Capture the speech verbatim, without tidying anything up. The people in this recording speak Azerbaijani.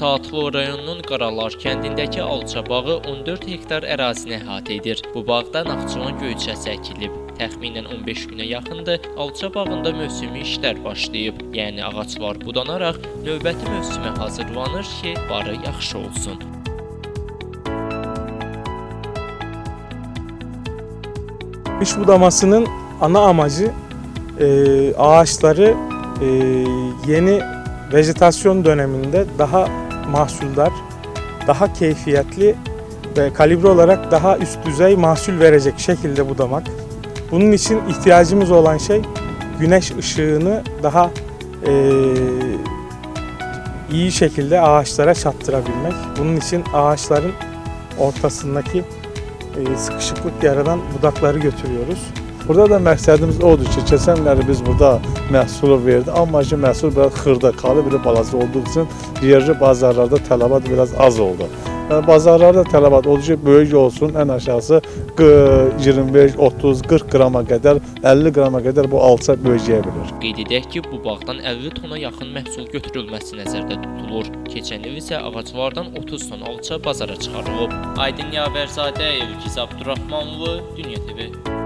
Saatlı rayonunun Qaralar kəndindəki alça bağı on dörd hektar ərazini əhatə edir. Bu bağda Naxçıvan göyçəsi əkilib. Təxminən on beş günə yaxındır alça bağında mövsümi işlər başlayıb. Yəni ağaclar budanaraq növbəti mövsümə hazırlanır ki, barı yaxşı olsun. İş budamasının ana amacı e, ağaçları e, yeni vejetasyon döneminde daha mahsuldar, daha keyfiyetli ve kalibre olarak daha üst düzey mahsul verecek şekilde budamak. Bunun için ihtiyacımız olan şey güneş ışığını daha e, iyi şekilde ağaçlara çattırabilmek. Bunun için ağaçların ortasındaki e, sıkışıklık yaradan budakları götürüyoruz. Burada da məqsədimiz odur ki, keçən illəri biz burada məhsulu verdik, amma ki, məhsul biraz xırda qalıb, bir balaca olduğu üçün yerli bazarlarda tələbat biraz az oldu. Yəni, bazarlarda tələbat olduğu ki, böyük olsun, ən aşağısı iyirmi beş, otuz, qırx qrama qədər, əlli qrama qədər bu alça böyüyə bilir. Qeyd edək ki, bu bağdan əlli tona yaxın məhsul götürülməsi nəzərdə tutulur. Keçən il isə ağaclardan otuz ton alça bazara çıxarılıb. Aydın Yavərzadə, Elgiz Abdurrahmanlı, Dünya T V.